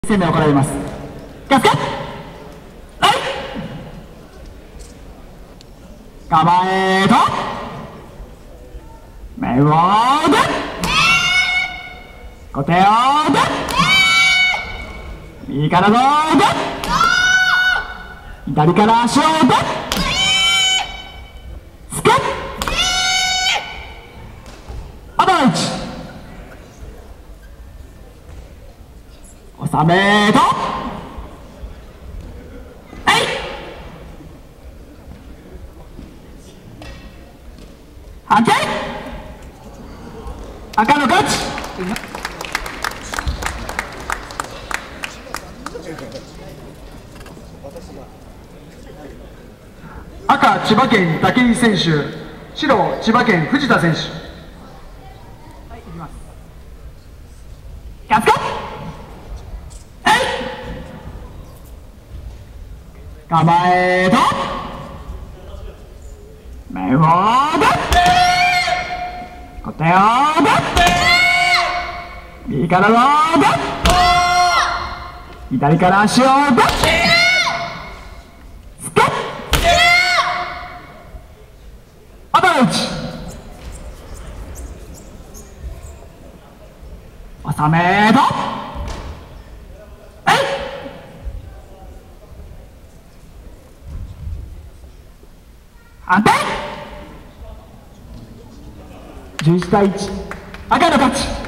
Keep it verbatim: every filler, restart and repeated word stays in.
攻めを行います。気をつけ、はい、構えと目をで小手をで右からので左から足をでつけあといち収めとはいはけ赤の勝ち。赤千葉県武井選手、白千葉県藤田選手。はい、いきます。気をつけ、はい、構えと目をで小手をで右からので左から足をでつけあとのうち収めとはい反対じゅういちたいいち赤の勝ち。